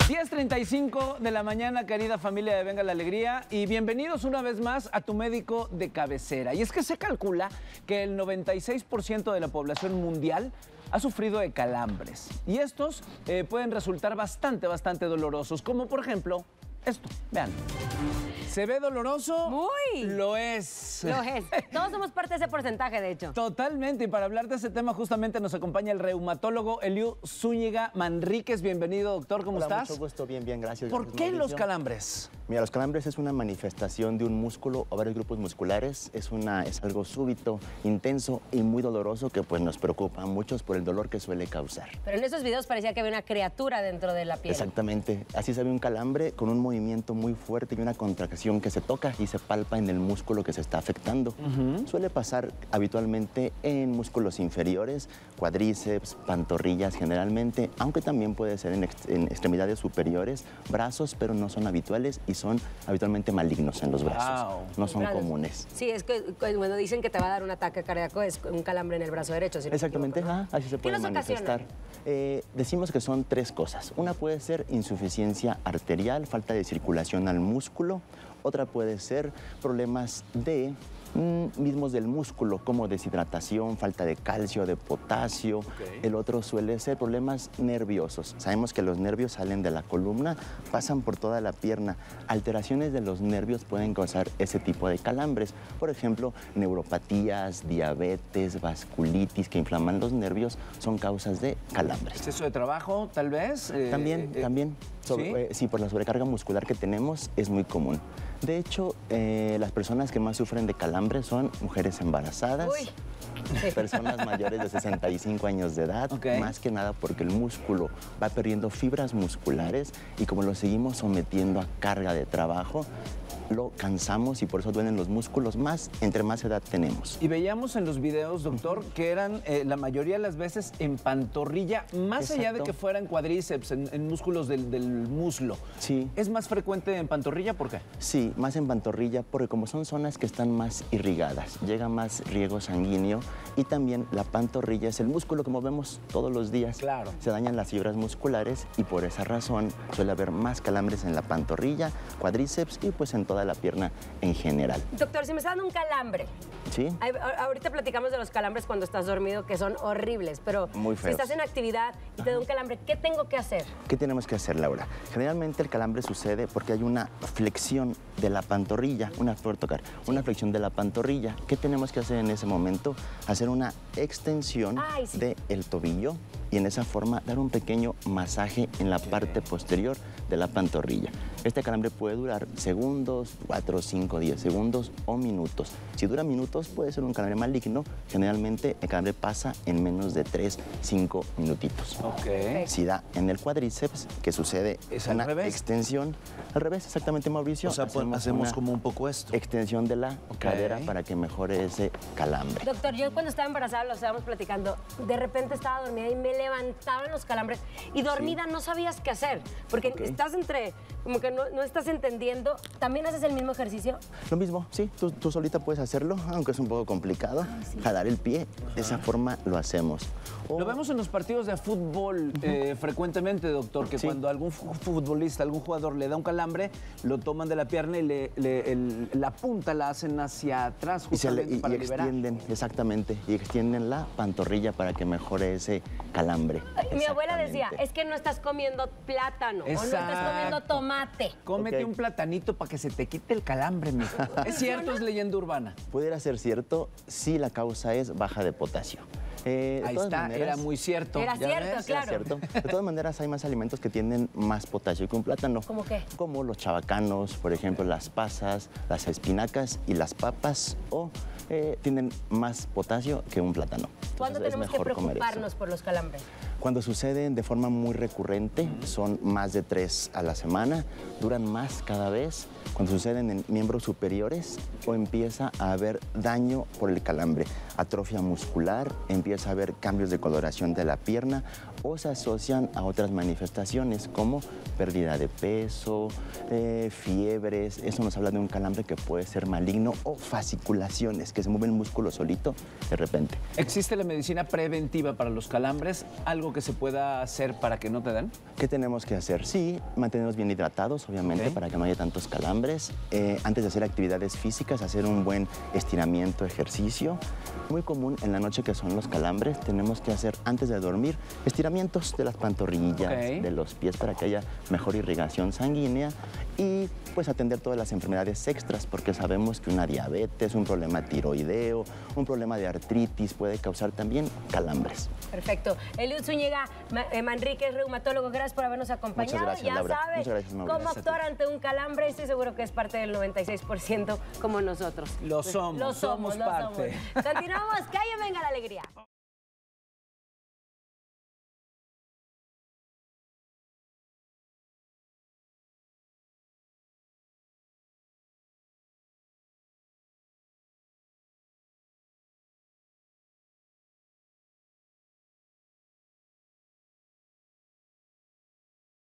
10:35 de la mañana, querida familia de Venga la Alegría, y bienvenidos una vez más a tu médico de cabecera. Y es que se calcula que el 96% de la población mundial ha sufrido de calambres. Y estos pueden resultar bastante dolorosos, como por ejemplo esto. Vean. ¿Se ve doloroso? Muy. Lo es. Lo es. Todos somos parte de ese porcentaje, de hecho. Totalmente. Y para hablar de ese tema justamente nos acompaña el reumatólogo Eliu Zúñiga Manríquez. Bienvenido, doctor. ¿Cómo estás? Mucho gusto. Bien, gracias. ¿Por qué los calambres? Mira, los calambres es una manifestación de un músculo o varios grupos musculares. Es algo súbito, intenso y muy doloroso que pues nos preocupa a muchos por el dolor que suele causar. Pero en esos videos parecía que había una criatura dentro de la piel. Exactamente. Así se ve un calambre con un movimiento muy fuerte y una contracción que se toca y se palpa en el músculo que se está afectando. Suele pasar habitualmente en músculos inferiores, cuádriceps, pantorrillas generalmente, aunque también puede ser en extremidades superiores, brazos, pero no son habituales y son habitualmente malignos en los brazos. Wow. No son comunes. Sí, es que cuando dicen que te va a dar un ataque cardíaco es un calambre en el brazo derecho. Si no Exactamente, me equivoco, ¿no? así se puede manifestar. Decimos que son tres cosas. Una puede ser insuficiencia arterial, falta de circulación al músculo. Otra puede ser problemas mismos del músculo, como deshidratación, falta de calcio, de potasio. El otro suele ser problemas nerviosos. Sabemos que los nervios salen de la columna, pasan por toda la pierna. Alteraciones de los nervios pueden causar ese tipo de calambres. Por ejemplo, neuropatías, diabetes, vasculitis que inflaman los nervios son causas de calambres. ¿Exceso de trabajo, tal vez? También. ¿Sí? Sí, por la sobrecarga muscular que tenemos es muy común. De hecho, las personas que más sufren de calambres son mujeres embarazadas, personas mayores de 65 años de edad, más que nada porque el músculo va perdiendo fibras musculares y como lo seguimos sometiendo a carga de trabajo, lo cansamos y por eso duelen los músculos más entre más edad tenemos. Y veíamos en los videos, doctor, que eran la mayoría de las veces en pantorrilla, más allá de que fueran cuádriceps, en músculos del muslo. Sí. ¿Es más frecuente en pantorrilla? ¿Por qué? Sí, más en pantorrilla porque como son zonas que están más irrigadas, llega más riego sanguíneo y también la pantorrilla es el músculo que movemos todos los días. Claro. Se dañan las fibras musculares y por esa razón suele haber más calambres en la pantorrilla, cuádriceps y pues en toda la pierna en general. Doctor, si me está dando un calambre. Sí. Ahorita platicamos de los calambres cuando estás dormido, que son horribles, pero muy feos. Si estás en actividad y te da un calambre, ¿qué tengo que hacer? ¿Qué tenemos que hacer, Laura? Generalmente el calambre sucede porque hay una flexión de la pantorrilla, una flexión de la pantorrilla. ¿Qué tenemos que hacer en ese momento? Hacer una extensión del tobillo y en esa forma dar un pequeño masaje en la parte posterior de la pantorrilla. Este calambre puede durar segundos, 4, 5, 10 segundos o minutos. Si dura minutos puede ser un calambre maligno. Generalmente el calambre pasa en menos de 3, 5 minutitos. Si da en el cuádriceps, que sucede ¿Es una al revés? extensión. Al revés, exactamente, Mauricio. O sea, hacemos como un poco esto. Extensión de la cadera para que mejore ese calambre. Doctor, yo cuando estaba embarazada, lo estábamos platicando, de repente estaba dormida y me levantaban los calambres y dormida no sabías qué hacer, porque estás como que no estás entendiendo. ¿También haces el mismo ejercicio? Lo mismo, sí, tú solita puedes hacerlo, aunque es un poco complicado. Jalar el pie, de esa forma lo hacemos. Lo vemos en los partidos de fútbol frecuentemente, doctor, que cuando algún futbolista, algún jugador le da un calambre, lo toman de la pierna y la punta la hacen hacia atrás justamente para liberar. Extienden, exactamente, y extienden la pantorrilla para que mejore ese calambre. Mi abuela decía, es que no estás comiendo plátano o no estás comiendo tomate. Cómete un platanito para que se te quite el calambre, mijo. ¿Es cierto? ¿Es leyenda urbana? Pudiera ser cierto si la causa es baja de potasio. Ahí está, era muy cierto. Era cierto, claro. Era cierto. De todas maneras, hay más alimentos que tienen más potasio que un plátano. ¿Cómo qué? Como los chabacanos, por ejemplo, las pasas, las espinacas y las papas, tienen más potasio que un plátano. ¿Cuándo tenemos que preocuparnos por los calambres? Cuando suceden de forma muy recurrente, son más de 3 a la semana, duran más cada vez. Cuando suceden en miembros superiores o empieza a haber daño por el calambre. atrofia muscular, empieza a haber cambios de coloración de la pierna o se asocian a otras manifestaciones como pérdida de peso, fiebres. Eso nos habla de un calambre que puede ser maligno o fasciculaciones, que se mueve el músculo solito de repente. ¿Existe la medicina preventiva para los calambres? ¿Algo que se pueda hacer para que no te den? ¿Qué tenemos que hacer? Sí, mantenernos bien hidratados, obviamente, para que no haya tantos calambres. Antes de hacer actividades físicas, hacer un buen estiramiento, ejercicio. Muy común en la noche que son los calambres, tenemos que hacer antes de dormir estiramientos de las pantorrillas, de los pies para que haya mejor irrigación sanguínea y pues atender todas las enfermedades extras porque sabemos que una diabetes, un problema tiroideo, un problema de artritis puede causar también calambres. Perfecto. Eliud Zúñiga Manríquez, reumatólogo, gracias por habernos acompañado. Muchas gracias, Laura. Ya sabes cómo actuar ante un calambre. Estoy seguro que es parte del 96% como nosotros. Lo somos, somos parte. Continuamos, que ahí venga la alegría.